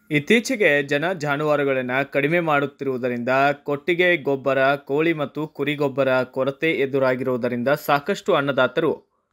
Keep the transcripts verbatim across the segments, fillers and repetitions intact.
ಇತ್ತೀಚೆಗೆ ಜನ ಜಾನುವಾರುಗಳನ್ನು ಕಡಿಮೆ ಮಾಡುತ್ತಿರುವುದರಿಂದ ಕೊಟ್ಟಿಗೆ ಗೊಬ್ಬರ, ಕೋಳಿ ಮತ್ತು ಕುರಿ ಗೊಬ್ಬರ ಕೊರತೆ ಎದುರಾಗಿರುವುದರಿಂದ ಸಾಕಷ್ಟು ಅನ್ನದಾತರು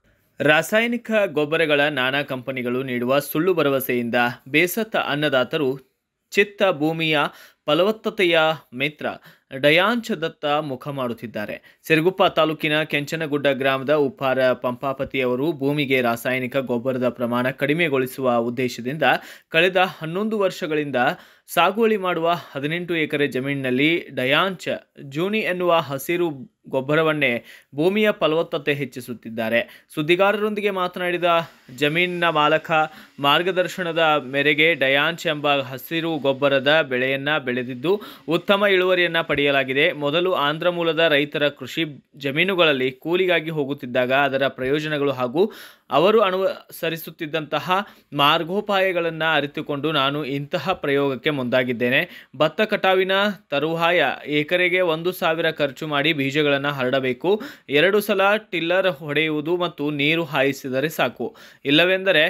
ರಾಸಾಯನಿಕ ಗೊಬ್ಬರಗಳ ನಾನಾ ಕಂಪನಿಗಳು ನೀಡುವ ಸುಳ್ಳು ಭರವಸೆಯಿಂದ ಬೇಸತ್ತ ಅನ್ನದಾತರು ಚಿತ್ತ ಭೂಮಿಯ ಫಲವತ್ತತೆಯ ಮಿತ್ರ ಡಯಾಂಚ್ ದತ್ತ ಮುಖ ಮಾಡುತ್ತಿದ್ದಾರೆ. ಸಿರುಗುಪ್ಪ ತಾಲೂಕಿನ ಕೆಂಚನಗುಡ್ಡ ಗ್ರಾಮದ ಉಪ್ಪಾರ ಪಂಪಾಪತಿಯವರು ಭೂಮಿಗೆ ರಾಸಾಯನಿಕ ಗೊಬ್ಬರದ ಪ್ರಮಾಣ ಕಡಿಮೆಗೊಳಿಸುವ ಉದ್ದೇಶದಿಂದ ಕಳೆದ ಹನ್ನೊಂದು ವರ್ಷಗಳಿಂದ ಸಾಗುವಳಿ ಮಾಡುವ ಹದಿನೆಂಟು ಎಕರೆ ಜಮೀನಿನಲ್ಲಿ ಡಯಾಂಚ್ ಜೂನಿ ಎನ್ನುವ ಹಸಿರು ಗೊಬ್ಬರವನ್ನೇ ಭೂಮಿಯ ಫಲವತ್ತತೆ ಹೆಚ್ಚಿಸುತ್ತಿದ್ದಾರೆ. ಸುದ್ದಿಗಾರರೊಂದಿಗೆ ಮಾತನಾಡಿದ ಜಮೀನಿನ ಮಾಲಕ ಮಾರ್ಗದರ್ಶನದ ಮೇರೆಗೆ ಡಯಾಂಚ್ ಎಂಬ ಹಸಿರು ಗೊಬ್ಬರದ ಬೆಳೆಯನ್ನ ಬೆಳೆದಿದ್ದು ಉತ್ತಮ ಇಳುವರಿಯನ್ನ ಪಡೆಯಲಾಗಿದೆ. ಮೊದಲು ಆಂಧ್ರ ಮೂಲದ ರೈತರ ಕೃಷಿ ಜಮೀನುಗಳಲ್ಲಿ ಕೂಲಿಗಾಗಿ ಹೋಗುತ್ತಿದ್ದಾಗ ಅದರ ಪ್ರಯೋಜನಗಳು ಹಾಗೂ ಅವರು ಅನುಸರಿಸುತ್ತಿದ್ದಂತಹ ಮಾರ್ಗೋಪಾಯಗಳನ್ನು ಅರಿತುಕೊಂಡು ನಾನು ಇಂತಹ ಪ್ರಯೋಗಕ್ಕೆ ಮುಂದಾಗಿದ್ದೇನೆ. ಭತ್ತ ಕಟಾವಿನ ತರುವಾಯ ಎಕರೆಗೆ ಒಂದು ಸಾವಿರ ಖರ್ಚು ಮಾಡಿ ಬೀಜಗಳನ್ನು ಹರಡಬೇಕು. ಎರಡು ಸಲ ಟಿಲ್ಲರ್ ಹೊಡೆಯುವುದು ಮತ್ತು ನೀರು ಹಾಯಿಸಿದರೆ ಸಾಕು. ಇಲ್ಲವೆಂದರೆ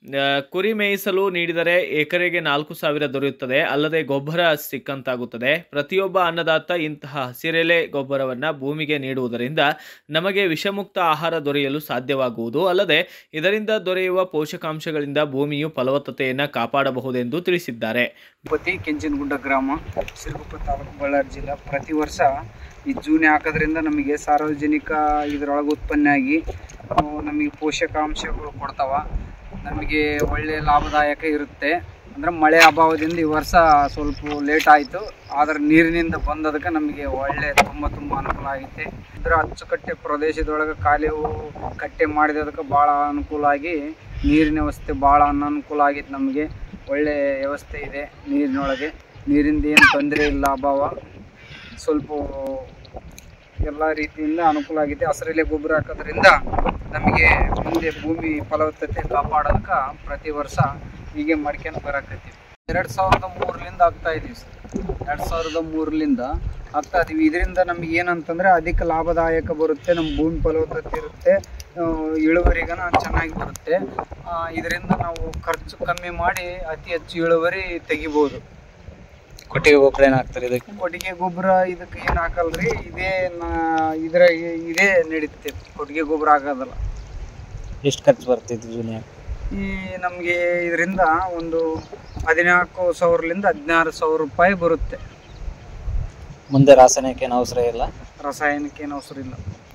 ಕುರಿ ಮೇಯಿಸಲು ನೀಡಿದರೆ ಎಕರೆಗೆ ನಾಲ್ಕು ಸಾವಿರ ದೊರೆಯುತ್ತದೆ. ಅಲ್ಲದೆ ಗೊಬ್ಬರ ಸಿಕ್ಕಂತಾಗುತ್ತದೆ. ಪ್ರತಿಯೊಬ್ಬ ಅನ್ನದಾತ ಇಂತಹ ಹಸಿರೆಲೆ ಗೊಬ್ಬರವನ್ನು ಭೂಮಿಗೆ ನೀಡುವುದರಿಂದ ನಮಗೆ ವಿಷಮುಕ್ತ ಆಹಾರ ದೊರೆಯಲು ಸಾಧ್ಯವಾಗುವುದು. ಅಲ್ಲದೆ ಇದರಿಂದ ದೊರೆಯುವ ಪೋಷಕಾಂಶಗಳಿಂದ ಭೂಮಿಯು ಫಲವತ್ತತೆಯನ್ನು ಕಾಪಾಡಬಹುದೆಂದು ತಿಳಿಸಿದ್ದಾರೆ. ಪತಿ ಕೆಂಚನಗುಡ್ಡ ಗ್ರಾಮ, ಸಿರುಗುಪ್ಪ ತಾಲೂಕು, ಬಳ್ಳಾರಿ ಜಿಲ್ಲಾ. ಪ್ರತಿ ವರ್ಷ ಈ ಜೂನಿ ಹಾಕೋದ್ರಿಂದ ನಮಗೆ ಸಾರ್ವಜನಿಕ ಇದರೊಳಗೆ ಉತ್ಪನ್ನ ಆಗಿ ನಮಗೆ ಪೋಷಕಾಂಶಗಳು ಕೊಡ್ತಾವ. ನಮಗೆ ಒಳ್ಳೆಯ ಲಾಭದಾಯಕ ಇರುತ್ತೆ. ಅಂದರೆ ಮಳೆ ಅಭಾವದಿಂದ ಈ ವರ್ಷ ಸ್ವಲ್ಪ ಲೇಟ್ ಆಯಿತು. ಆದರೆ ನೀರಿನಿಂದ ಬಂದದಕ್ಕೆ ನಮಗೆ ಒಳ್ಳೆ ತುಂಬ ತುಂಬ ಅನುಕೂಲ ಆಗೈತೆ. ಇದರ ಅಚ್ಚುಕಟ್ಟೆ ಪ್ರದೇಶದೊಳಗೆ ಕಾಲುವೆ ಕಟ್ಟೆ ಮಾಡಿದದಕ್ಕೆ ಭಾಳ ಅನುಕೂಲ ಆಗಿ ನೀರಿನ ವ್ಯವಸ್ಥೆ ಭಾಳ ಅನಾನುಕೂಲ ಆಗೈತೆ. ನಮಗೆ ಒಳ್ಳೆ ವ್ಯವಸ್ಥೆ ಇದೆ ನೀರಿನೊಳಗೆ. ನೀರಿಂದ ಏನು ತೊಂದರೆ ಇಲ್ಲ, ಅಭಾವ ಸ್ವಲ್ಪ ಎಲ್ಲ ರೀತಿಯಿಂದ ಅನುಕೂಲ ಆಗಿದೆ. ಹಸಿರೆಲೆ ಗೊಬ್ಬರ ಹಾಕೋದ್ರಿಂದ ನಮಗೆ ಮುಂದೆ ಭೂಮಿ ಫಲವತ್ತತೆ ಕಾಪಾಡೋದಕ್ಕೆ ಪ್ರತಿ ವರ್ಷ ಹೀಗೆ ಮಾಡ್ಕೊಂಡು ಬರಕತ್ತೀವಿ. ಎರಡು ಸಾವಿರದ ಮೂರರಿಂದ ಆಗ್ತಾ ಇದೀವಿ ಸರ್. ಎರಡು ಸಾವಿರದ ಮೂರರಿಂದ ಆಗ್ತಾ ಇದೀವಿ. ಇದರಿಂದ ನಮಗೆ ಏನಂತಂದರೆ ಅಧಿಕ ಲಾಭದಾಯಕ ಬರುತ್ತೆ. ನಮ್ಮ ಭೂಮಿ ಫಲವತ್ತತೆ ಇರುತ್ತೆ, ಇಳುವರಿಗನ ಚೆನ್ನಾಗಿ ಬರುತ್ತೆ. ಇದರಿಂದ ನಾವು ಖರ್ಚು ಕಮ್ಮಿ ಮಾಡಿ ಅತಿ ಹೆಚ್ಚು ಇಳುವರಿ ತೆಗಿಬೋದು. ಕೊಟ್ಟಿಗೆ ಗೊಬ್ಬರ ಏನು ಹಾಕ್ತಾರೆ ಇದಕ್ಕೆ? ಕೊಟ್ಟಿಗೆ ಗೊಬ್ಬರ ಇದಕ್ಕೆ ಏನು ಹಾಕಲ್ರಿ. ಇದೇ ಇದರ ಇದೇ ನಡೀತೈತೆ. ಕೊಟ್ಟಿಗೆ ಗೊಬ್ಬರ ಹಾಕೋದಲ್ಲ. ಎಷ್ಟು ಖರ್ಚು ಬರ್ತೈತಿ ಜೂನಿಯರ್? ಈ ನಮಗೆ ಇದರಿಂದ ಒಂದು ಹದಿನಾಲ್ಕು ಸಾವಿರದಿಂದ ಹದಿನಾರು ಸಾವಿರ ರೂಪಾಯಿ ಬರುತ್ತೆ. ಮುಂದೆ ರಾಸಾಯನಿಕ ಏನು ಅವಸರ ಇಲ್ಲ? ರಾಸಾಯನಿಕ ಏನು ಅವಸರ ಇಲ್ಲ.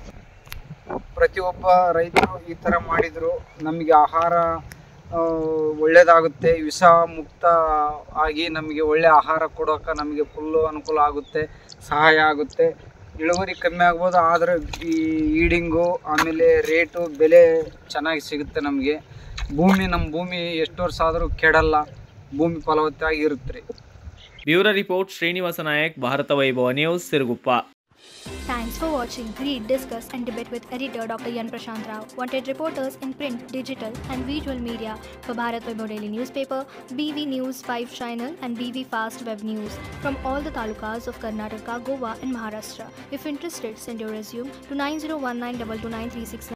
ಪ್ರತಿಯೊಬ್ಬ ರೈತರು ಈ ಥರ ಮಾಡಿದ್ರು ನಮಗೆ ಆಹಾರ ಒಳ್ಳೆಯದಾಗುತ್ತೆ. ವಿಷ ಮುಕ್ತ ಆಗಿ ನಮಗೆ ಒಳ್ಳೆ ಆಹಾರ ಕೊಡೋಕೆ ನಮಗೆ ಫುಲ್ಲು ಅನುಕೂಲ ಆಗುತ್ತೆ, ಸಹಾಯ ಆಗುತ್ತೆ. ಇಳುವರಿ ಕಮ್ಮಿ ಆಗ್ಬೋದು, ಆದರೆ ಈ ಈಡಿಂಗು ಆಮೇಲೆ ರೇಟು ಬೆಲೆ ಚೆನ್ನಾಗಿ ಸಿಗುತ್ತೆ ನಮಗೆ. ಭೂಮಿ ನಮ್ಮ ಭೂಮಿ ಎಷ್ಟು ವರ್ಷ ಆದರೂ ಕೆಡಲ್ಲ, ಭೂಮಿ ಫಲವತ್ತಾಗಿ ಇರುತ್ತೆ ರೀ. Bureau report Shrinivasa Nayak, Bharata Vaibhava news, Siruguppa. Thanks for watching. Read, discuss and debate with editor Doctor Yan Prashant Rao. Wanted reporters in print, digital and visual media for Bharat Vaibhav Daily Newspaper, B V News five Channel and B V Fast Web News from all the talukas of Karnataka, Goa and Maharashtra. If interested, send your resume to nine zero one nine two two nine three six nine.